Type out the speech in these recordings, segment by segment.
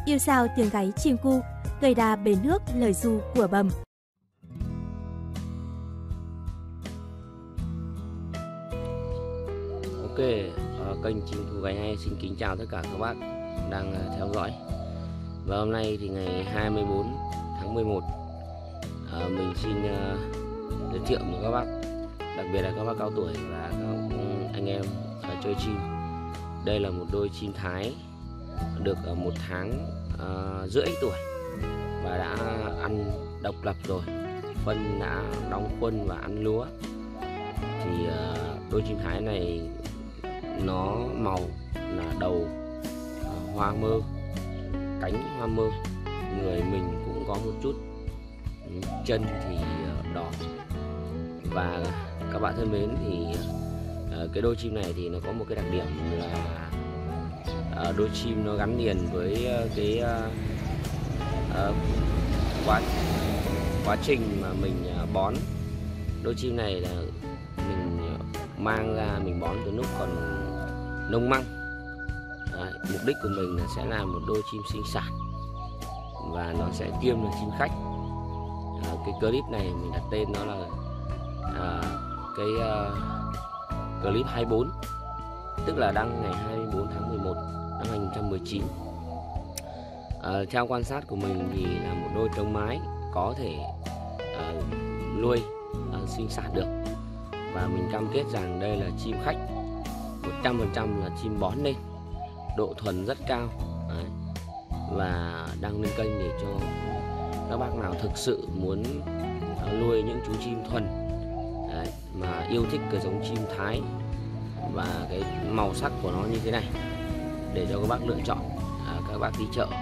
Yêu sao tiếng gáy chim cu, cây đa bến nước lời ru của bầm. Ok, kênh Chim Cu Gáy Hay xin kính chào tất cả các bác đang theo dõi. Và hôm nay thì ngày 24 tháng 11, mình xin giới thiệu với các bác, đặc biệt là các bác cao tuổi và các anh em chơi chim. Đây là một đôi chim Thái được 1 tháng rưỡi tuổi và đã ăn độc lập rồi, phân đã đóng khuôn và ăn lúa. Thì đôi chim Thái này nó màu là đầu hoa mơ, cánh hoa mơ, người mình cũng có một chút, chân thì đỏ. Và các bạn thân mến, thì cái đôi chim này thì nó có một cái đặc điểm là đôi chim nó gắn liền với cái quá trình mà mình bón. Đôi chim này là mình mang ra mình bón từ lúc còn nông măng. Đấy, mục đích của mình là sẽ làm một đôi chim sinh sản và nó sẽ kiêm là chim khách. Cái clip này mình đặt tên nó là clip 24, tức là đăng ngày 24 tháng 11 năm 2019. Theo quan sát của mình thì là một đôi trống mái có thể nuôi sinh sản được, và mình cam kết rằng đây là chim khách 100%, là chim bón lên, độ thuần rất cao. Đấy. Và đăng lên kênh để cho các bác nào thực sự muốn nuôi những chú chim thuần. Đấy, mà yêu thích cái giống chim Thái và cái màu sắc của nó như thế này, để cho các bác lựa chọn. Các bác đi chợ.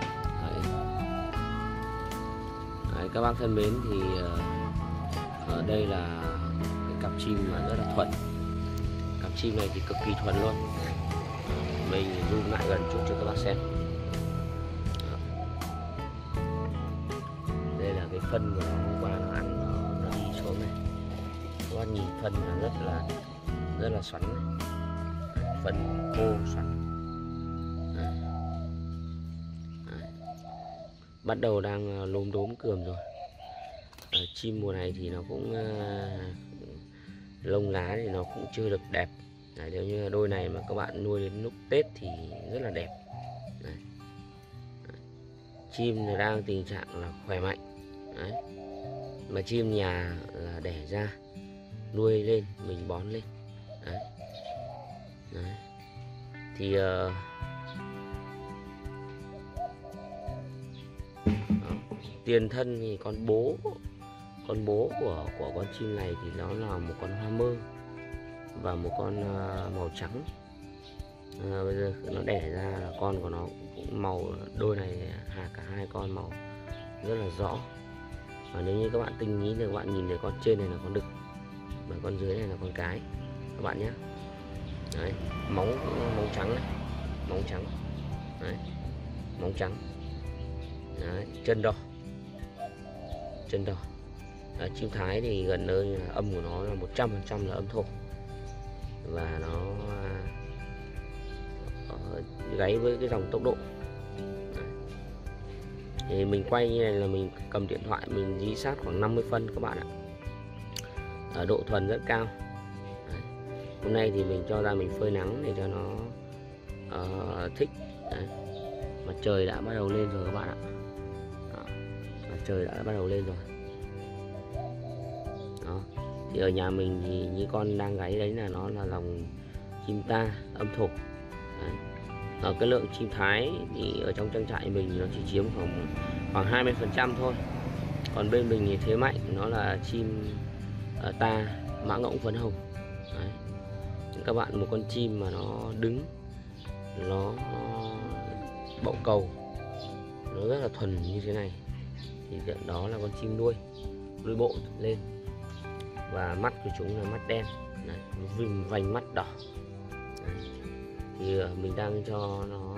Đấy, các bác thân mến, thì ở đây là cái cặp chim mà rất là thuần. Cặp chim này thì cực kỳ thuần luôn. Mình zoom lại gần chút cho các bác xem. Đây là cái phân của nó hôm qua nó ăn, nó đi xuống này. Các bác nhìn phân là rất là xoắn này. Phân khô xoắn. Bắt đầu đang lốm đốm cườm rồi. Chim mùa này thì nó cũng lông lá thì nó cũng chưa được đẹp. Đấy, nếu như đôi này mà các bạn nuôi đến lúc Tết thì rất là đẹp. Đấy. Chim thì đang tình trạng là khỏe mạnh. Đấy. Mà chim nhà là đẻ ra, nuôi lên, mình bón lên. Đấy. Đấy. Thì tiền thân thì con bố của con chim này thì nó là một con hoa mơ và một con màu trắng. Bây giờ nó đẻ ra là con của nó cũng màu, đôi này cả hai con màu rất là rõ. Và nếu như các bạn tinh ý thì các bạn nhìn thấy con trên này là con đực và con dưới này là con cái các bạn nhé. Đấy, móng trắng này, móng trắng. Đấy, móng trắng. Đấy, chân đỏ. Chim Thái thì gần nơi âm của nó là 100% là âm thổ, và nó gáy với cái dòng tốc độ. Đấy. Thì mình quay như này là mình cầm điện thoại mình dí sát khoảng 50 phân các bạn ạ. Độ thuần rất cao. Đấy. Hôm nay thì mình cho ra mình phơi nắng để cho nó thích. Đấy. Mà trời đã bắt đầu lên rồi các bạn ạ. Mà trời đã bắt đầu lên rồi. Đó. Thì ở nhà mình thì như con đang gáy đấy là nó là dòng chim ta âm thổ. Đấy. Ở cái lượng chim Thái thì ở trong trang trại mình nó chỉ chiếm khoảng 20% thôi. Còn bên mình thì thế mạnh nó là chim ta mã ngỗng phấn hồng. Đấy. Các bạn, một con chim mà nó đứng, nó bậu cầu, nó rất là thuần như thế này thì đó là con chim nuôi bộ lên. Và mắt của chúng là mắt đen. Đấy, vành mắt đỏ. Đấy. Thì mình đang cho nó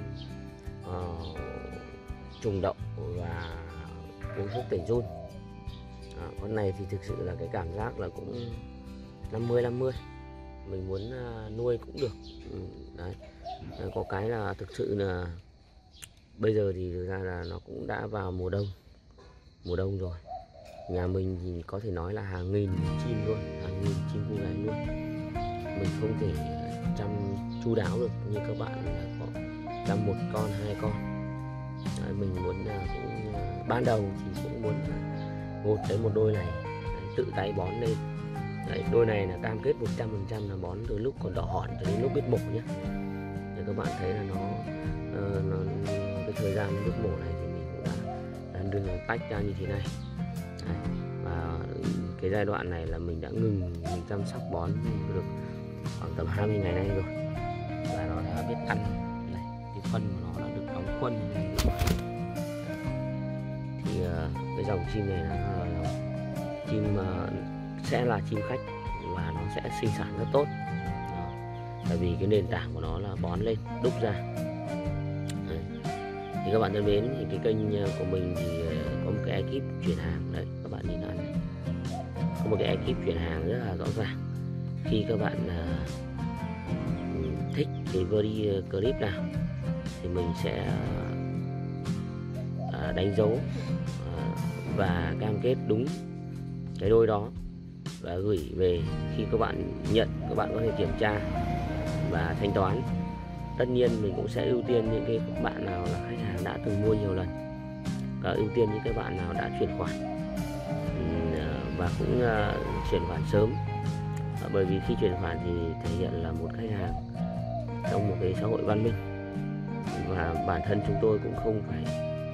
trùng đậu và uống thuốc tẩy giun. Con này thì thực sự là cái cảm giác là cũng 50-50. Mình muốn nuôi cũng được. Đấy. Có cái là thực sự là bây giờ thì thực ra là nó cũng đã vào mùa đông rồi. Nhà mình thì có thể nói là hàng nghìn chim luôn, hàng nghìn chim cu gáy luôn. Mình không thể chăm chu đáo được như các bạn là có chăm một con, hai con. Đấy, mình muốn cũng ban đầu thì cũng muốn một đến một đôi này tự tay bón lên. Đấy, đôi này là cam kết 100% là bón từ lúc còn đỏ hòn cho đến lúc biết mổ nhé. Để các bạn thấy là nó cái thời gian lúc mổ này thì mình cũng đã đưa tách ra như thế này. Đấy, và cái giai đoạn này là mình đã mình chăm sóc bón được khoảng tầm 20 ngày nay rồi, và nó đã biết ăn này, cái phân của nó đã được đóng khuôn này. Thì cái dòng chim này là chim sẽ là chim khách và nó sẽ sinh sản rất tốt. Đó. Tại vì cái nền tảng của nó là bón lên đúc ra. Đấy. Thì các bạn thân mến, thì cái kênh của mình thì có một cái ekip chuyển hàng đấy, các bạn nhìn này, có một cái ekip chuyển hàng rất là rõ ràng. Khi các bạn thích cái video clip nào thì mình sẽ đánh dấu và cam kết đúng cái đôi đó và gửi về. Khi các bạn nhận, các bạn có thể kiểm tra và thanh toán. Tất nhiên mình cũng sẽ ưu tiên những cái bạn nào là khách hàng đã từng mua nhiều lần, và ưu tiên những cái bạn nào đã chuyển khoản và cũng chuyển khoản sớm. Bởi vì khi chuyển khoản thì thể hiện là một khách hàng trong một cái xã hội văn minh, và bản thân chúng tôi cũng không phải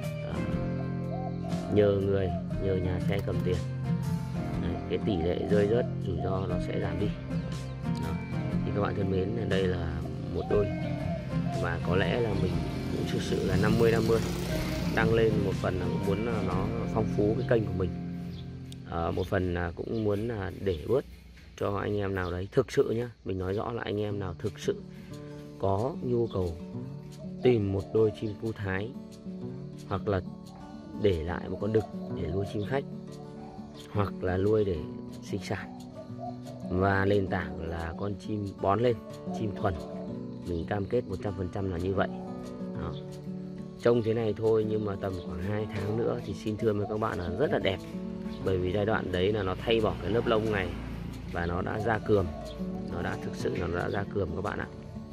nhờ nhà xe cầm tiền. Đấy, cái tỷ lệ rơi rớt rủi ro nó sẽ giảm đi. Đó. Thì các bạn thân mến, đây là một đôi mà có lẽ là mình cũng thực sự là 50-50 đăng lên. Một phần là cũng muốn là nó phong phú cái kênh của mình, một phần là cũng muốn là để bớt cho anh em nào đấy thực sự nhá, mình nói rõ là anh em nào thực sự có nhu cầu tìm một đôi chim cu Thái, hoặc là để lại một con đực để nuôi chim khách, hoặc là nuôi để sinh sản, và nền tảng là con chim bón lên, chim thuần. Mình cam kết 100% là như vậy. Đó. Trông thế này thôi, nhưng mà tầm khoảng 2 tháng nữa thì xin thưa với các bạn là rất là đẹp. Bởi vì giai đoạn đấy là nó thay bỏ cái lớp lông này và nó đã ra cườm. Nó đã thực sự là nó đã ra cườm các bạn ạ.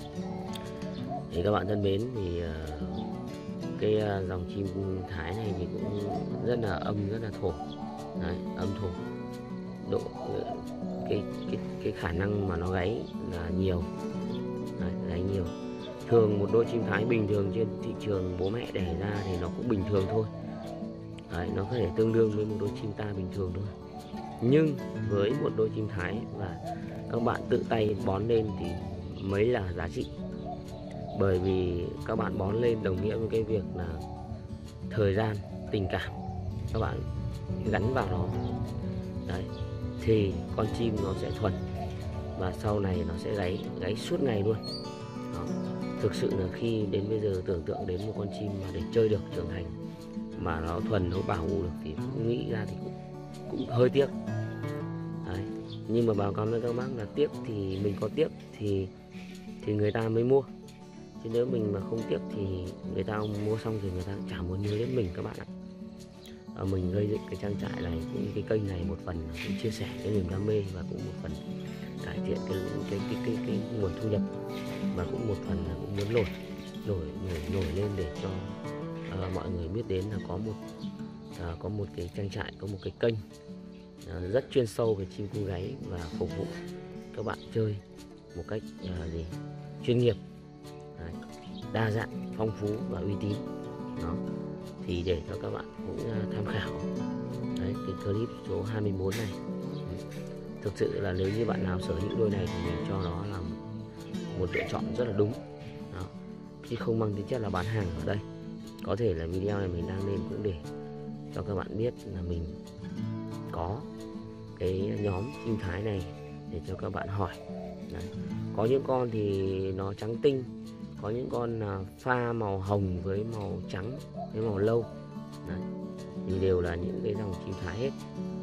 Thì các bạn thân mến, thì cái dòng chim Thái này thì cũng rất là âm, rất là thổ. Đấy, âm thổ. Độ cái khả năng mà nó gáy là nhiều. Đấy, gáy nhiều. Thường một đôi chim Thái bình thường trên thị trường bố mẹ đẻ ra thì nó cũng bình thường thôi. Đấy, nó có thể tương đương với một đôi chim ta bình thường thôi. Nhưng với một đôi chim Thái và các bạn tự tay bón lên thì mới là giá trị. Bởi vì các bạn bón lên đồng nghĩa với cái việc là thời gian, tình cảm các bạn gắn vào nó. Đấy, thì con chim nó sẽ thuần và sau này nó sẽ gáy suốt ngày luôn. Đó. Thực sự là khi đến bây giờ tưởng tượng đến một con chim mà để chơi được, trưởng thành mà nó thuần, nó bảo hộ được thì cũng nghĩ ra thì cũng hơi tiếc. Đấy. Nhưng mà báo cáo với các bác là tiếc thì mình có tiếc thì người ta mới mua, chứ nếu mình mà không tiếc thì người ta mua xong thì người ta chả muốn nhớ đến mình các bạn ạ. Mình gây dựng cái trang trại này, cũng cái kênh này, một phần cũng chia sẻ cái niềm đam mê và cũng một phần cải thiện cái nguồn thu nhập, và cũng một phần là cũng muốn nổi lên để cho mọi người biết đến là có một cái trang trại, có một cái kênh rất chuyên sâu về chim cu gáy và phục vụ các bạn chơi một cách chuyên nghiệp. Đấy, đa dạng, phong phú và uy tín. Đó. Thì để cho các bạn cũng tham khảo. Đấy, cái clip số 24 này. Thực sự là nếu như bạn nào sở hữu đôi này thì mình cho nó là một lựa chọn rất là đúng. Đó. Chứ không mang tính chất là bán hàng ở đây. Có thể là video này mình đang lên cũng để cho các bạn biết là mình có cái nhóm chim Thái này để cho các bạn hỏi. Đấy. Có những con thì nó trắng tinh, có những con pha màu hồng với màu trắng với màu lâu. Đấy. Thì đều là những cái dòng chim Thái hết.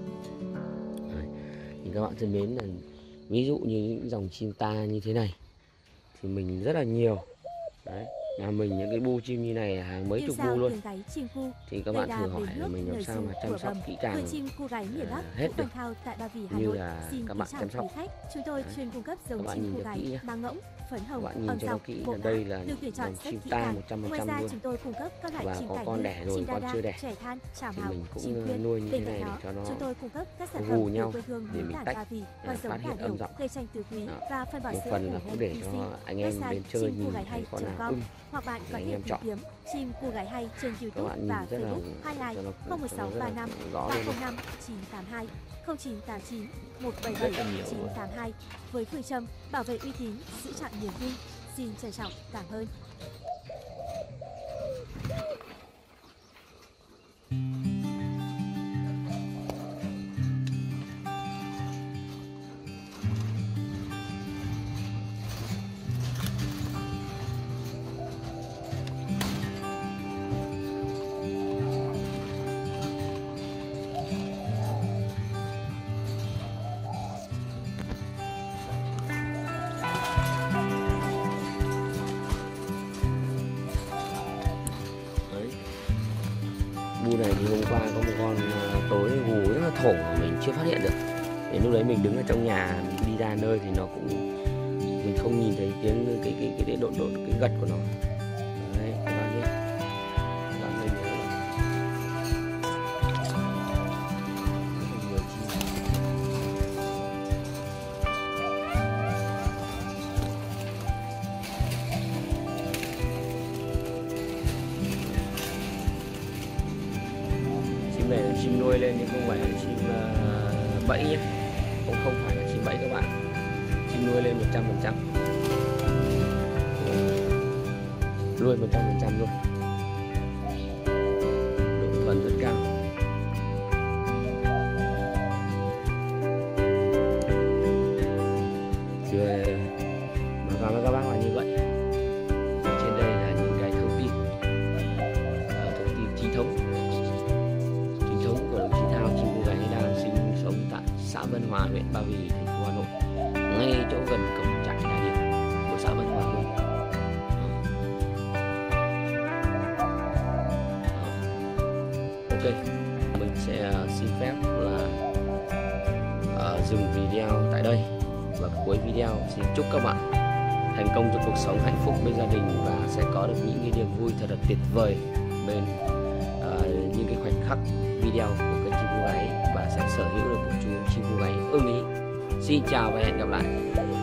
Đấy. Thì các bạn thân mến, là ví dụ như những dòng chim ta như thế này thì mình rất là nhiều. Đấy. nhà mình những cái bu chim như này hàng mấy chục bu luôn. Thì các bạn thử hỏi là mình làm sao mà chăm sóc kỹ càng hết được như là các bạn chăm sóc. Chúng tôi chuyên cung cấp giống chim cô gái mang ngỗng, phấn hồng, các bạn nhìn cho nó kỹ là đây là dòng chim ta 100% luôn. chúng tôi cung cấp các loại Và chim có cảnh con đẻ rồi, con chưa đẻ. Thì mình cũng nuôi như thế này để cho nó chúng tôi cung cấp các sản gù phẩm nhau quê hương để mình tách, phát hiện âm giọng. cây chanh tứ quý và phân bón một sữa phần là cũng để cho anh em đến chơi nhìn thấy con nào hoặc bạn có anh thể em tìm chọn. kiếm chim cô gái hay trên Các YouTube bạn và nhìn rất là Facebook highlight 01635 305 982 0989 177 982 với phương châm bảo vệ uy tín, giữ chọn niềm tin. Xin trân trọng cảm ơn. Bu này thì hôm qua có một con tối gù rất là thổ mà mình chưa phát hiện được. Đến lúc đấy mình đứng ở trong nhà, mình đi ra nơi thì nó cũng mình không nhìn thấy tiếng cái độn cái gật của nó. Đấy, các bạn nhé. Các bạn nhìn thấy không? Rất là nhiều chim. Chim này là chim nuôi lên nhưng không phải là chim bẫy nhé, không phải là chim bẫy các bạn, chim nuôi lên 100%, nuôi 100% luôn, độ thuần rất cao. Thì báo cáo với các bác là như vậy. Trên đây là những cái thông tin chính thống của đồng chí Thao, chim cô gái đang sinh sống tại xã Vân Hòa, huyện Ba Vì, thành phố Hà Nội, ngay chỗ gần cổng trại đà điểu của xã Vân Hòa luôn. Ok, mình sẽ xin phép là dừng video tại đây, và cuối video xin chúc các bạn thành công trong cuộc sống, hạnh phúc bên gia đình và sẽ có được những cái niềm vui thật là tuyệt vời bên những cái khoảnh khắc video của kênh chim cô gái, và sẽ sở hữu được một chú chim cô gái ưng ý. Xin chào và hẹn gặp lại.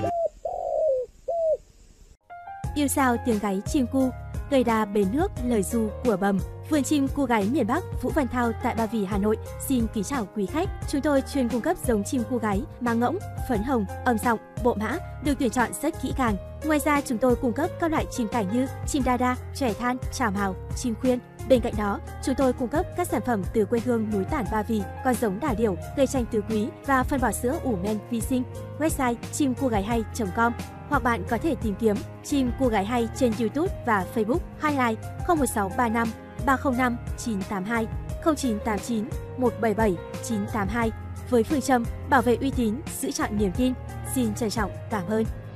Yêu sao tiếng gáy chim cu, cây đa bến nước lời ru của bầm. Vườn chim cô gái miền Bắc Vũ Văn Thao tại Ba Vì, Hà Nội xin kính chào quý khách. Chúng tôi chuyên cung cấp giống chim cô gái mang ngỗng, phấn hồng, âm giọng, bộ mã được tuyển chọn rất kỹ càng. Ngoài ra chúng tôi cung cấp các loại chim cảnh như chim đa đa, trẻ than, trào hào, chim khuyên. Bên cạnh đó, chúng tôi cung cấp các sản phẩm từ quê hương núi Tản Ba Vì, con giống đà điểu, cây chanh tứ quý và phân bón sữa ủ men vi sinh. Website chimcogái.com hoặc bạn có thể tìm kiếm chim cô gái hay trên YouTube và Facebook highlight 01635 305 982 0989 177 982 với phương châm bảo vệ uy tín, giữ chọn niềm tin. Xin trân trọng cảm ơn.